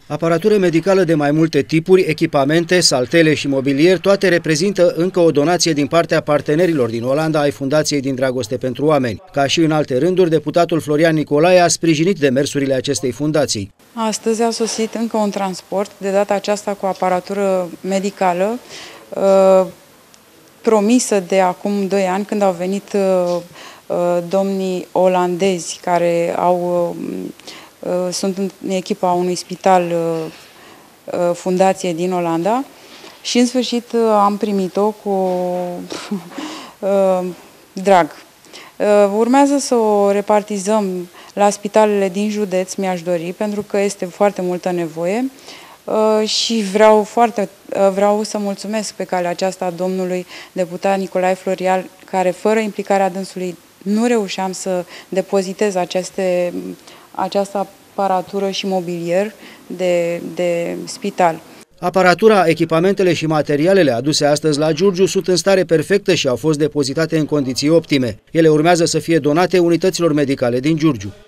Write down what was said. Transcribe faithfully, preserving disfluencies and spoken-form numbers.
Aparatură medicală de mai multe tipuri, echipamente, saltele și mobilier, toate reprezintă încă o donație din partea partenerilor din Olanda ai Fundației din Dragoste pentru Oameni. Ca și în alte rânduri, deputatul Florian Nicolae a sprijinit demersurile acestei fundații. Astăzi a sosit încă un transport, de data aceasta cu aparatură medicală, promisă de acum doi ani, când au venit domnii olandezi care au... sunt în echipa unui spital fundație din Olanda și în sfârșit am primit-o cu drag. Urmează să o repartizăm la spitalele din județ, mi-aș dori, pentru că este foarte multă nevoie și vreau, foarte, vreau să mulțumesc pe calea aceasta domnului deputat Nicolae Florian, care fără implicarea dânsului nu reușeam să depozitez aceste această aparatură și mobilier de, de spital. Aparatura, echipamentele și materialele aduse astăzi la Giurgiu sunt în stare perfectă și au fost depozitate în condiții optime. Ele urmează să fie donate unităților medicale din Giurgiu.